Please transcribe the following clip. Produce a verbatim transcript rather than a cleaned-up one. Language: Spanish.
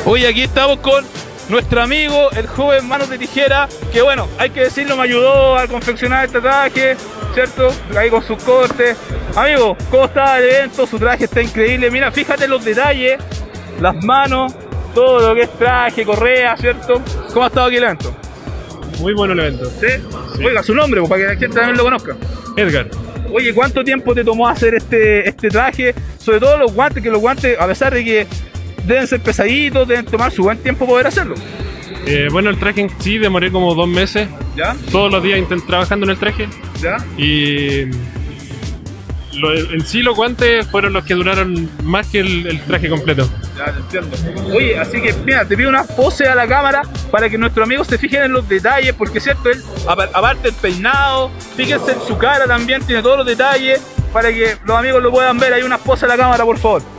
Hoy aquí estamos con nuestro amigo, el joven Manos de Tijera, que bueno, hay que decirlo, me ayudó a confeccionar este traje, ¿cierto? Ahí con sus cortes. Amigo, ¿cómo está el evento? Su traje está increíble. Mira, fíjate los detalles, las manos, todo lo que es traje, correa, ¿cierto? ¿Cómo ha estado aquí el evento? Muy bueno el evento. ¿Sí? Sí. Oiga, su nombre, pues, para que la gente también lo conozca. Edgar. Oye, ¿cuánto tiempo te tomó hacer este, este traje? Sobre todo los guantes, que los guantes, a pesar de que deben ser pesaditos, deben tomar su buen tiempo poder hacerlo. Eh, bueno, el traje en sí demoré como dos meses. ¿Ya? Todos los días intenté trabajando en el traje. ¿Ya? Y lo, en sí los guantes fueron los que duraron más que el, el traje completo. Ya, te entiendo. Oye, así que mira, te pido una pose a la cámara para que nuestros amigos se fijen en los detalles, porque cierto, él, aparte del peinado, fíjense en su cara también, tiene todos los detalles, para que los amigos lo puedan ver. Hay una pose a la cámara, por favor.